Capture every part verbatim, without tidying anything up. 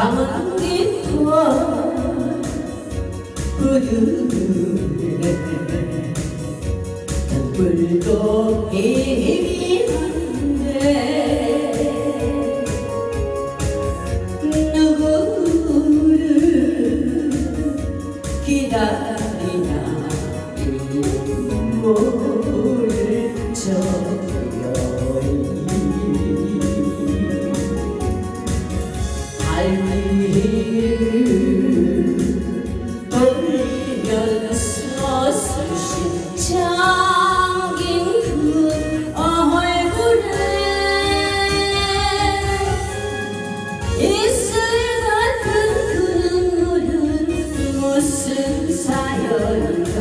밤은 깊어 부드레 불도 힘이 한데 누구를 기다리나 모를 저여이 할미를 돌리면서 수십 잠긴 그 얼굴에 이슬 같은 그 눈물은 무슨 사연인가.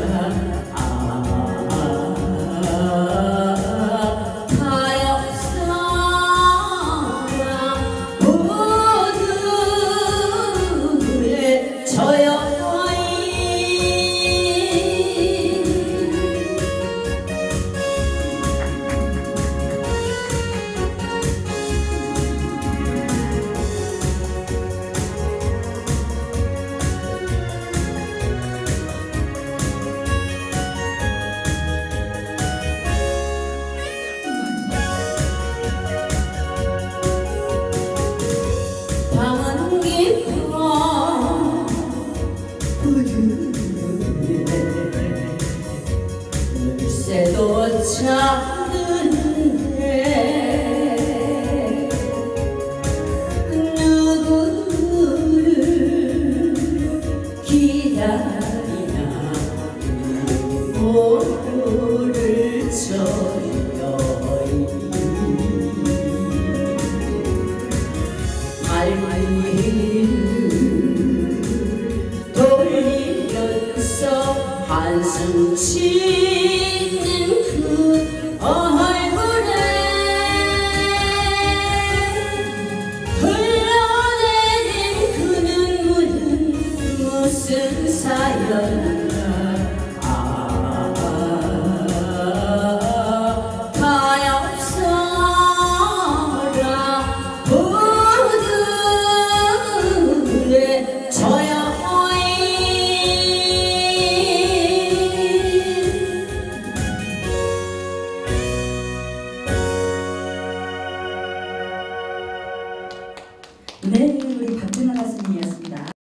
밤은 깊어 부드레 물새도 잠드는데 누구를 기다리나 모를 저여이 할미를 돌리면서 한숨 짓는 그 얼굴에 흘러내린 그 눈물은 무슨 사연인가. 네, 우리 박준하 가수님이었습니다.